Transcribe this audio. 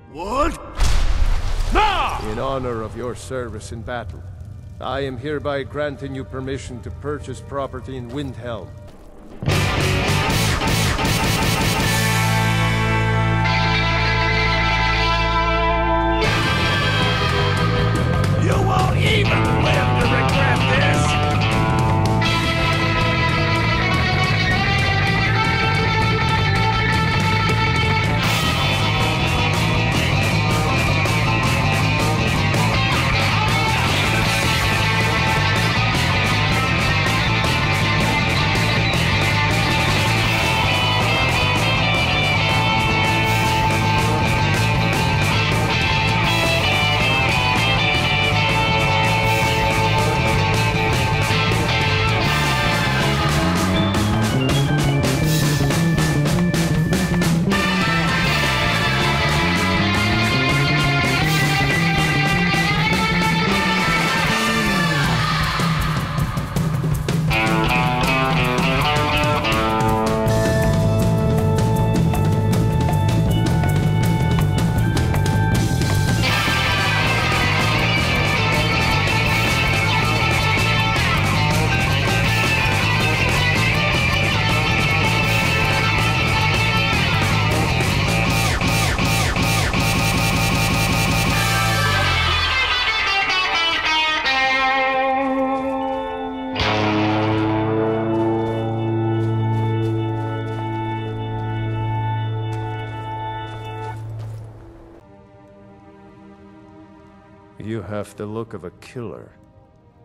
What? No! In honor of your service in battle, I am hereby granting you permission to purchase property in Windhelm. You won't even live to regret this! You have the look of a killer.